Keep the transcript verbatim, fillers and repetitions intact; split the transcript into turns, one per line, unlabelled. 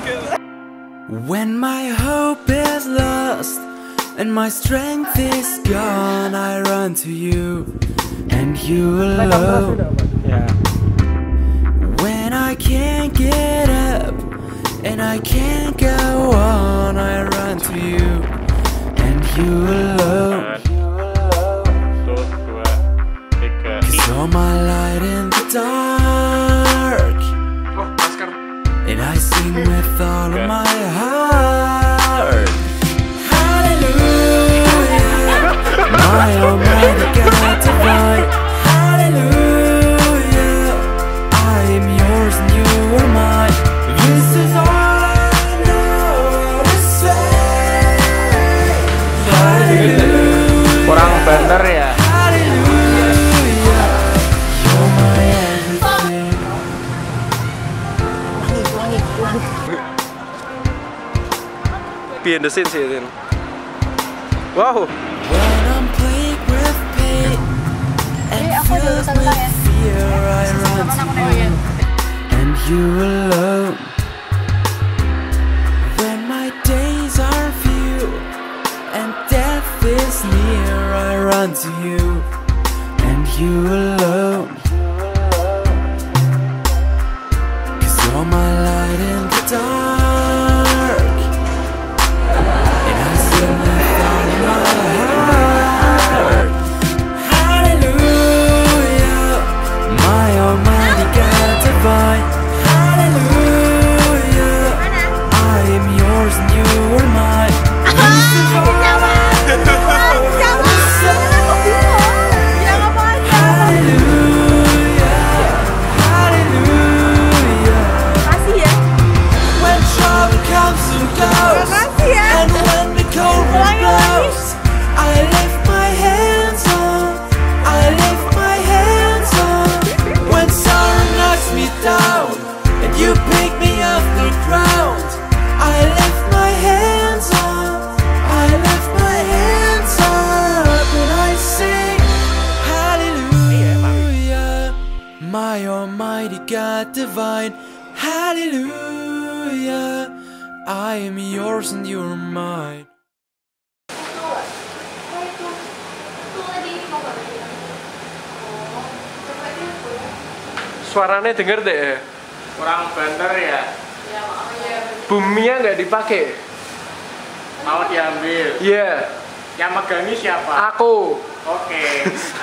When my hope is lost and my strength is gone, I run to you and you alone. When I can't get up and I can't go on, I run to you and you alone. Cause you're my light in the dark, and I sing with all of my heart. Hallelujah, my almighty God divine. Hallelujah, I am yours and you are mine. This is all I know to say. Hallelujah,
kurang bener ya.
Hallelujah, you're my everything.
Behind the scenes sih, Tin. Wow.
When I'm plagued with pain and filled with fear, I run to you and you alone. When my days are few and death is near, I run to you and you alone. Cause you're my light in the dark, and I sing with all of my heart. Hallelujah, my almighty God divine. Hallelujah, I am yours and you are mine. This is all I know to say. Hallelujah, hallelujah. When trouble comes and goes, and when the cold wind blows, I lift my hands on, I lift my hands on. When sorrow knocks me down and you pick me off the ground, I lift my hands on, I lift my hands up, and I sing hallelujah, my almighty God divine. Hallelujah, I am yours and you're mine.
Suaranya denger deh.
Kurang bener ya.
Buminya nggak dipakai.
Mau diambil.
Iya.
Yang megang ini siapa?
Aku.
Oke.